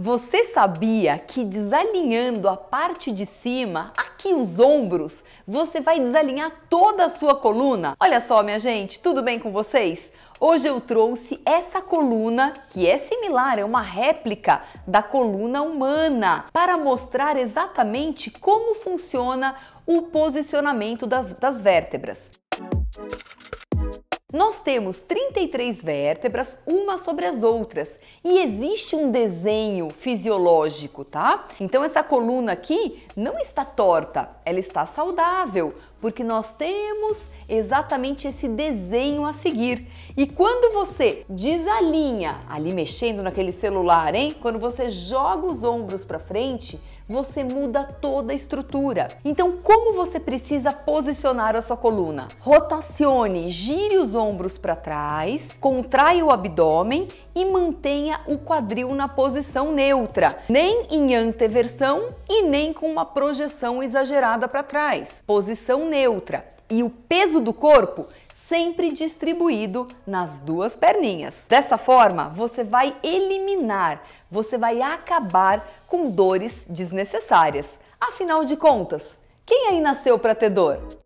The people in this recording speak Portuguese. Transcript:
Você sabia que desalinhando a parte de cima, aqui os ombros, você vai desalinhar toda a sua coluna? Olha só, minha gente, tudo bem com vocês? Hoje eu trouxe essa coluna, que é similar, é uma réplica da coluna humana, para mostrar exatamente como funciona o posicionamento das vértebras. Nós temos 33 vértebras, uma sobre as outras, e existe um desenho fisiológico, tá? Então essa coluna aqui não está torta, ela está saudável, porque nós temos exatamente esse desenho a seguir. E quando você desalinha, ali mexendo naquele celular, hein? Quando você joga os ombros para frente, você muda toda a estrutura. Então, como você precisa posicionar a sua coluna? Rotacione, gire os ombros para trás, contraia o abdômen e mantenha o quadril na posição neutra, nem em anteversão e nem com uma projeção exagerada para trás. Posição neutra. E o peso do corpo sempre distribuído nas duas perninhas. Dessa forma, você vai eliminar, você vai acabar com dores desnecessárias. Afinal de contas, quem aí nasceu para ter dor?